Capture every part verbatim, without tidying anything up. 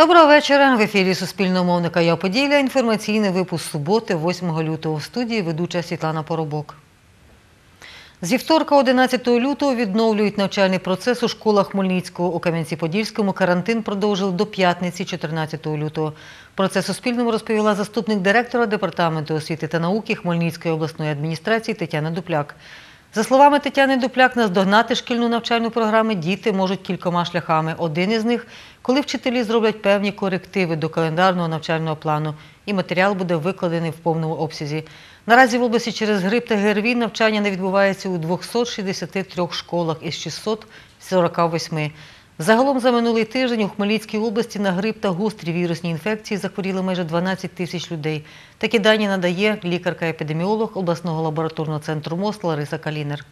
Доброго вечора. В ефірі Суспільного мовника «Я Поділля». Інформаційний випуск суботи, восьмого лютого. В студії ведуча Світлана Поробок. Зі вівторка, одинадцятого лютого, відновлюють навчальний процес у школах Хмельницького. У Кам'янці-Подільському карантин продовжили до п'ятниці, чотирнадцятого лютого. Про це Суспільному розповіла заступник директора Департаменту освіти та науки Хмельницької обласної адміністрації Тетяна Дупляк. За словами Тетяни Дупляк, наздогнати шкільну навчальну програму діти можуть кількома шляхами. Один із них – коли вчителі зроблять певні корективи до календарного навчального плану, і матеріал буде викладений в повному обсязі. Наразі в області через грип та ГРВІ навчання не відбувається у двохсот шістдесяти трьох школах із шістсот сорока восьми. Загалом за минулий тиждень у Хмельницькій області на грип та гострі вірусні інфекції захворіли майже дванадцять тисяч людей. Такі дані надає лікарка-епідеміолог обласного лабораторного центру МОЗ Лариса Калінер.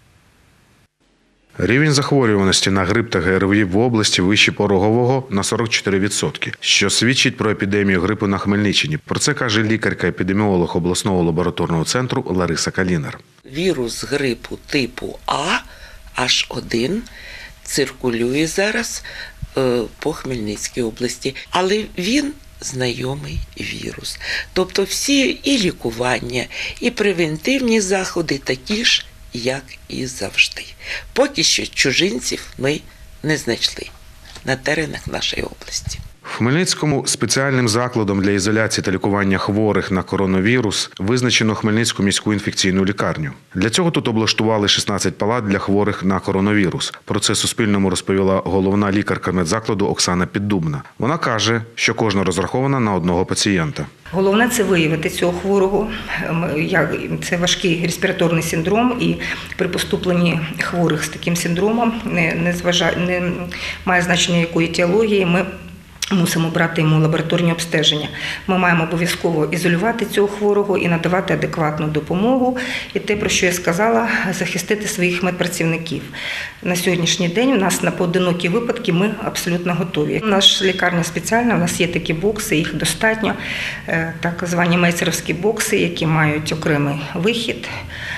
Рівень захворюваності на грип та ГРВІ в області вищий порогового на сорок чотири відсотки, що свідчить про епідемію грипу на Хмельниччині. Про це каже лікарка-епідеміолог обласного лабораторного центру Лариса Калінер. Вірус грипу типу А, аш один, циркулює зараз е, по Хмельницькій області, але він знайомий вірус. Тобто всі і лікування, і превентивні заходи такі ж, як і завжди. Поки що чужинців ми не знайшли на теренах нашої області. В Хмельницькому спеціальним закладом для ізоляції та лікування хворих на коронавірус визначено Хмельницьку міську інфекційну лікарню. Для цього тут облаштували шістнадцять палат для хворих на коронавірус. Про це Суспільному розповіла головна лікарка медзакладу Оксана Піддубна. Вона каже, що кожна розрахована на одного пацієнта. Головне – це виявити цього хворого. Це важкий респіраторний синдром, і при поступленні хворих з таким синдромом, не, не, зважа... не має значення якої етіології, ми мусимо брати йому лабораторні обстеження. Ми маємо обов'язково ізолювати цього хворого і надавати адекватну допомогу. І те, про що я сказала, захистити своїх медпрацівників. На сьогоднішній день у нас на поодинокі випадки ми абсолютно готові. Наша лікарня спеціальна, у нас є такі бокси, їх достатньо, так звані мейцеровські бокси, які мають окремий вихід.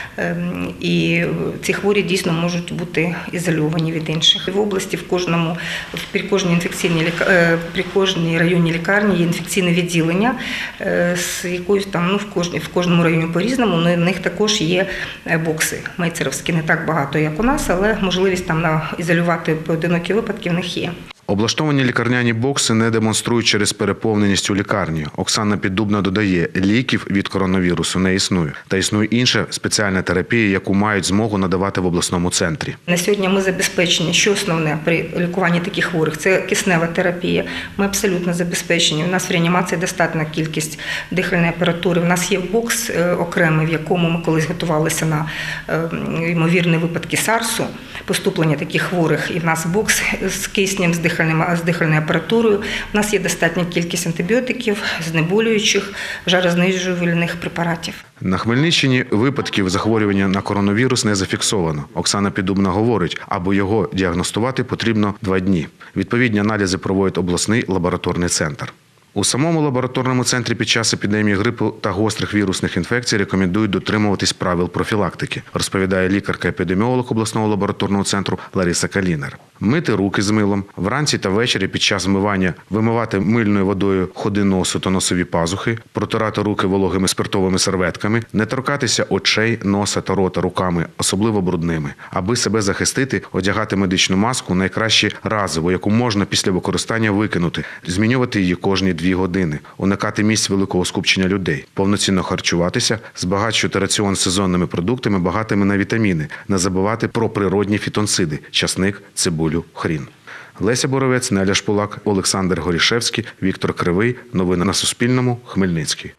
І ці хворі дійсно можуть бути ізольовані від інших. В області в кожному, при кожній інфекційній при кожній районній лікарні є інфекційне відділення з якоюсь там, ну в кожній в кожному районі по-різному, але в них також є бокси мейцеровські, не так багато, як у нас, але можливість там на ізолювати поодинокі випадки в них є. Облаштовані лікарняні бокси не демонструють через переповненість у лікарні. Оксана Піддубна додає, ліків від коронавірусу не існує. Та існує інша спеціальна терапія, яку мають змогу надавати в обласному центрі. На сьогодні ми забезпечені, що основне при лікуванні таких хворих – це киснева терапія. Ми абсолютно забезпечені. У нас в реанімації достатня кількість дихальної апаратури. У нас є бокс окремий, в якому ми колись готувалися на ймовірні випадки сарсу, поступлення таких хворих. І в нас бокс з киснем, з дихальною з дихальною апаратурою. У нас є достатня кількість антибіотиків, знеболюючих, жарознижувальних препаратів. На Хмельниччині випадків захворювання на коронавірус не зафіксовано. Оксана Піддубна говорить, аби його діагностувати, потрібно два дні. Відповідні аналізи проводить обласний лабораторний центр. У самому лабораторному центрі під час епідемії грипу та гострих вірусних інфекцій рекомендують дотримуватись правил профілактики, розповідає лікарка-епідеміолог обласного лабораторного центру Лариса Калінер. Мити руки з милом, вранці та ввечері під час вмивання вимивати мильною водою ходи носу та носові пазухи, протирати руки вологими спиртовими серветками, не торкатися очей, носа та рота руками, особливо брудними. Аби себе захистити, одягати медичну маску найкраще разово, яку можна після використання викинути, змінювати її кожні дві години, уникати місць великого скупчення людей, повноцінно харчуватися, збагачувати раціон сезонними продуктами, багатими на вітаміни, не забувати про природні фітонциди – часник, цибулю, хрін. Леся Боровець, Неля Шпулак, Олександр Горішевський, Віктор Кривий. Новини на Суспільному. Хмельницький.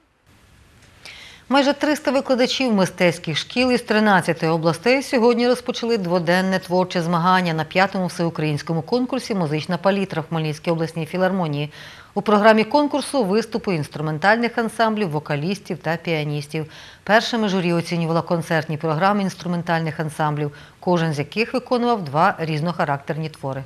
Майже триста викладачів мистецьких шкіл із тринадцяти областей сьогодні розпочали дводенне творче змагання на п'ятому всеукраїнському конкурсі «Музична палітра» в Хмельницькій обласній філармонії. У програмі конкурсу виступи інструментальних ансамблів, вокалістів та піаністів. Першими журі оцінювала концертні програми інструментальних ансамблів, кожен з яких виконував два різнохарактерні твори.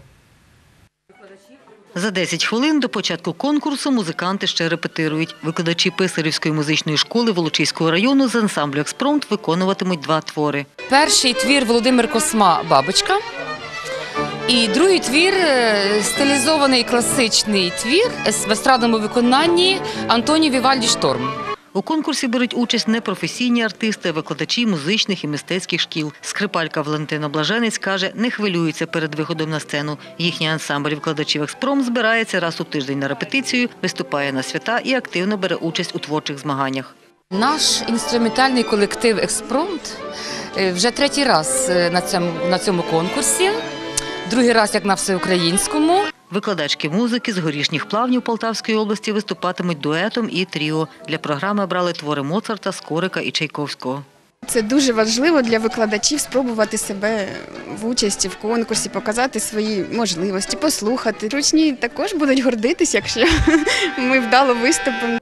За десять хвилин до початку конкурсу музиканти ще репетирують. Викладачі Писарівської музичної школи Волочиського району з ансамблю «Експромт» виконуватимуть два твори. Перший твір Володимир Косма «Бабочка». І другий твір – стилізований класичний твір в естрадному виконанні Антоніо Вівальді «Шторм». У конкурсі беруть участь непрофесійні артисти, викладачі музичних і мистецьких шкіл. Скрипалька Валентина Блаженець каже, не хвилюється перед виходом на сцену. Їхній ансамбль викладачів «Експром» збирається раз у тиждень на репетицію, виступає на свята і активно бере участь у творчих змаганнях. Наш інструментальний колектив «Експромт» вже третій раз на цьому, на цьому конкурсі, другий раз як на всеукраїнському. Викладачки музики з Горішніх Плавнів Полтавської області виступатимуть дуетом і тріо. Для програми обрали твори Моцарта, Скорика і Чайковського. Це дуже важливо для викладачів спробувати себе в участі в конкурсі, показати свої можливості, послухати. Учні також будуть гордитись, якщо ми вдало виступимо.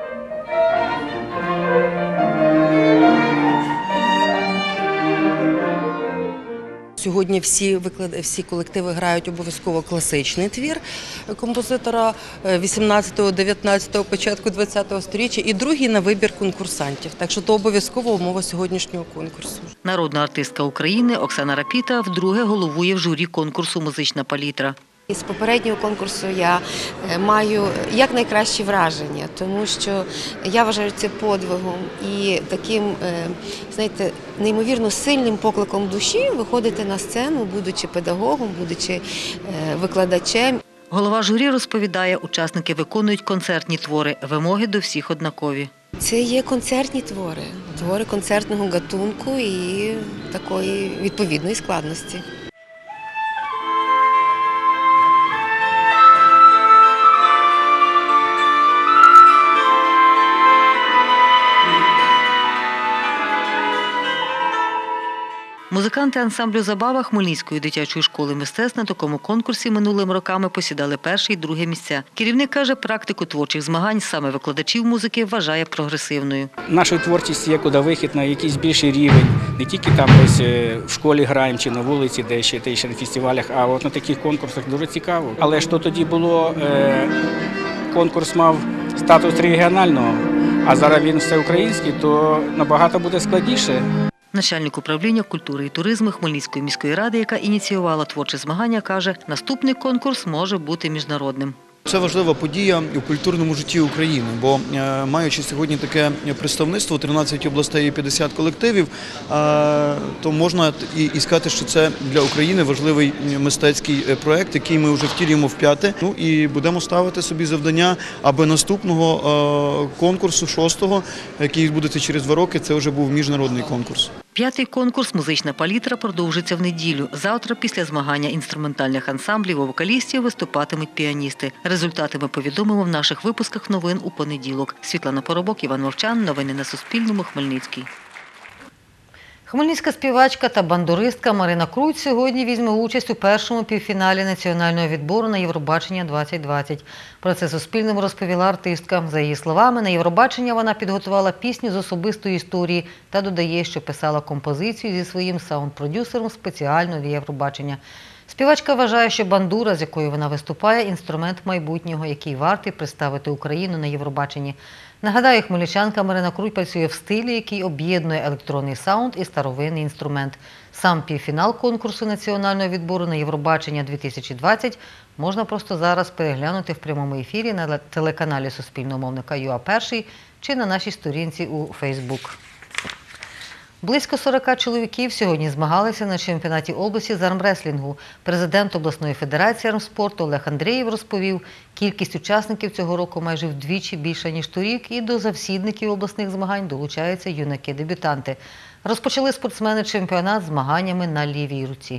Сьогодні всі виклад... всі колективи грають обов'язково класичний твір композитора вісімнадцятого, дев'ятнадцятого, початку двадцятого сторіччя і другий на вибір конкурсантів. Так що це обов'язкова умова сьогоднішнього конкурсу. Народна артистка України Оксана Рапіта вдруге головує в журі конкурсу «Музична палітра». З попереднього конкурсу я маю якнайкращі враження, тому що я вважаю це подвигом і таким, знаєте, неймовірно сильним покликом душі виходити на сцену, будучи педагогом, будучи викладачем. Голова журі розповідає, учасники виконують концертні твори, вимоги до всіх однакові. Це є концертні твори, твори концертного гатунку і такої відповідної складності. Музиканти ансамблю «Забава» Хмельницької дитячої школи мистецтв на такому конкурсі минулими роками посідали перше і друге місця. Керівник каже, практику творчих змагань саме викладачів музики вважає прогресивною. Наша творчість є куди вихід на якийсь більший рівень. Не тільки там десь в школі граємо чи на вулиці, де ще, де ще на фестивалях, а от на таких конкурсах дуже цікаво. Але що тоді було, конкурс мав статус регіонального, а зараз він всеукраїнський, то набагато буде складніше. Начальник управління культури і туризму Хмельницької міської ради, яка ініціювала творчі змагання, каже, наступний конкурс може бути міжнародним. Це важлива подія у культурному житті України, бо маючи сьогодні таке представництво, тринадцять областей і п'ятдесят колективів, то можна і сказати, що це для України важливий мистецький проєкт, який ми вже втілюємо вп'яте. Ну і будемо ставити собі завдання, аби наступного конкурсу, шостого, який відбудеться через два роки, це вже був міжнародний конкурс. П'ятий конкурс «Музична палітра» продовжиться в неділю. Завтра після змагання інструментальних ансамблів і вокалістів виступатимуть піаністи. Результати ми повідомимо в наших випусках новин у понеділок. Світлана Поробок, Іван Мовчан. Новини на Суспільному. Хмельницький. Хмельницька співачка та бандуристка Марина Круть сьогодні візьме участь у першому півфіналі національного відбору на Євробачення двадцять двадцять. Про це Суспільному розповіла артистка. За її словами, на Євробачення вона підготувала пісню з особистої історії та додає, що писала композицію зі своїм саунд-продюсером спеціально для Євробачення. Співачка вважає, що бандура, з якою вона виступає, інструмент майбутнього, який вартий представити Україну на Євробаченні. Нагадаю, хмельничанка Марина Круть працює в стилі, який об'єднує електронний саунд і старовинний інструмент. Сам півфінал конкурсу національного відбору на Євробачення дві тисячі двадцять можна просто зараз переглянути в прямому ефірі на телеканалі Суспільного мовника ЮА Перший чи на нашій сторінці у Фейсбук. Близько сорока чоловіків сьогодні змагалися на чемпіонаті області з армреслінгу. Президент обласної федерації армспорту Олег Андрієв розповів, кількість учасників цього року майже вдвічі більша, ніж торік, і до завсідників обласних змагань долучаються юнаки-дебютанти. Розпочали спортсмени чемпіонат змаганнями на лівій руці.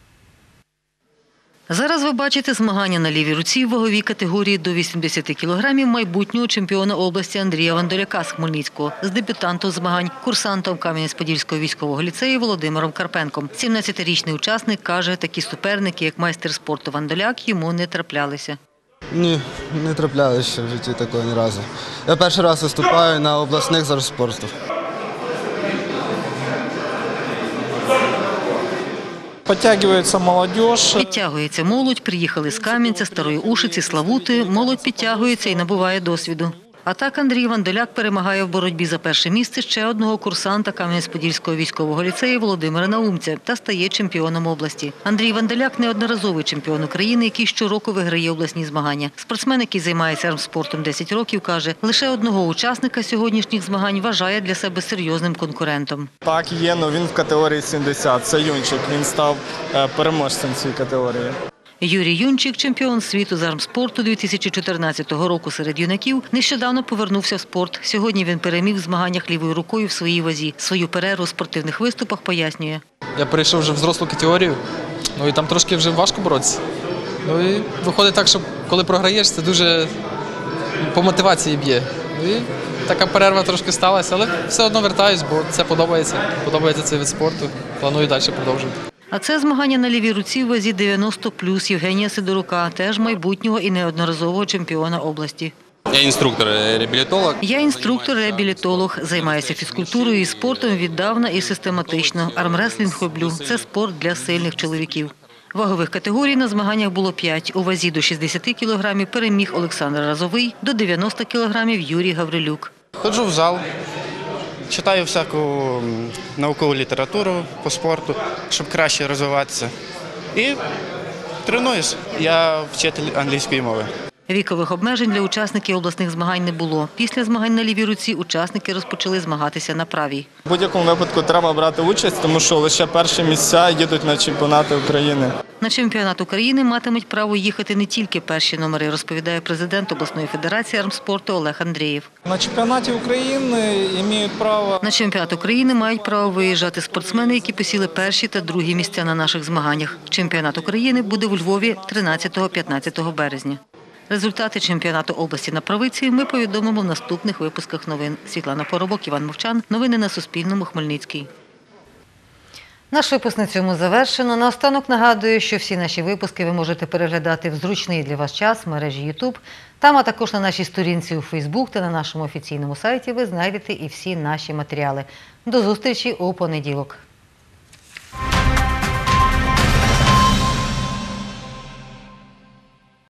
Зараз ви бачите змагання на лівій руці в ваговій категорії до вісімдесяти кілограмів майбутнього чемпіона області Андрія Вандоляка з Хмельницького з дебютантом змагань, курсантом Кам'янець-Подільського військового ліцею Володимиром Карпенком. сімнадцятирічний учасник каже, такі суперники, як майстер спорту Вандоляк, йому не траплялися. Ні, не траплялися ще в житті такого ні разу. Я перший раз виступаю на обласних з армспорту. Підтягується молодь. Підтягується молодь, приїхали з Кам'янця, Старої Ушиці, Славути. Молодь підтягується і набуває досвіду. А так Андрій Ванделяк перемагає в боротьбі за перше місце ще одного курсанта Кам'янець-Подільського військового ліцею Володимира Наумця та стає чемпіоном області. Андрій Ванделяк – неодноразовий чемпіон України, який щороку виграє обласні змагання. Спортсмен, який займається армспортом десять років, каже, лише одного учасника сьогоднішніх змагань вважає для себе серйозним конкурентом. Так, є, але він в категорії сімдесят. Це Юнчик, він став е, переможцем цієї категорії. Юрій Юнчик, чемпіон світу з армспорту дві тисячі чотирнадцятого року серед юнаків, нещодавно повернувся в спорт. Сьогодні він переміг в змаганнях лівою рукою в своїй вазі. Свою перерву у спортивних виступах пояснює. Я перейшов вже в взрослу категорію, ну і там трошки вже важко боротися. Ну і виходить так, що коли програєш, це дуже по мотивації б'є. Ну і така перерва трошки сталася, але все одно вертаюсь, бо це подобається. Подобається цей вид спорту. Планую далі продовжувати. А це змагання на лівій руці в вазі дев'яносто плюс Євгенія Сидорука, теж майбутнього і неодноразового чемпіона області. Я інструктор-реабілітолог. Я інструктор-реабілітолог. Займаюся фізкультурою і спортом віддавна і систематично. Армреслінг роблю – це спорт для сильних чоловіків. Вагових категорій на змаганнях було п'ять. У вазі до шістдесят кілограмів переміг Олександр Разовий, до дев'яноста кілограмів Юрій Гаврилюк. Ходжу в зал, читаю всяку наукову літературу по спорту, щоб краще розвиватися. І тренуюсь. Я вчитель англійської мови. Вікових обмежень для учасників обласних змагань не було. Після змагань на лівій руці учасники розпочали змагатися на правій. В будь-якому випадку треба брати участь, тому що лише перші місця їдуть на чемпіонати України. На чемпіонат України матимуть право їхати не тільки перші номери, розповідає президент обласної федерації армспорту Олег Андрієв. На чемпіонаті України мають право... На чемпіонат України мають право виїжджати спортсмени, які посіли перші та другі місця на наших змаганнях. Чемпіонат України буде у Львові тринадцятого-п'ятнадцятого березня. Результати чемпіонату області на правиці ми повідомимо в наступних випусках новин. Світлана Поробок, Іван Мовчан. Новини на Суспільному. Хмельницький. Наш випуск на цьому завершено. Наостанок нагадую, що всі наші випуски ви можете переглядати в зручний для вас час в мережі ютуб. Там, а також на нашій сторінці у Фейсбук та на нашому офіційному сайті ви знайдете і всі наші матеріали. До зустрічі у понеділок.